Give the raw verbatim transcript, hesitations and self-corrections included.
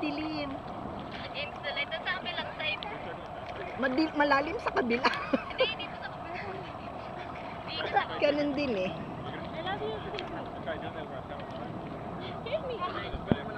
madilim. Insulate. Ito sa kabilang side. Madi malalim sa kabila. Hindi, dito sa kabila. Ganun din eh. I love you. Excuse me.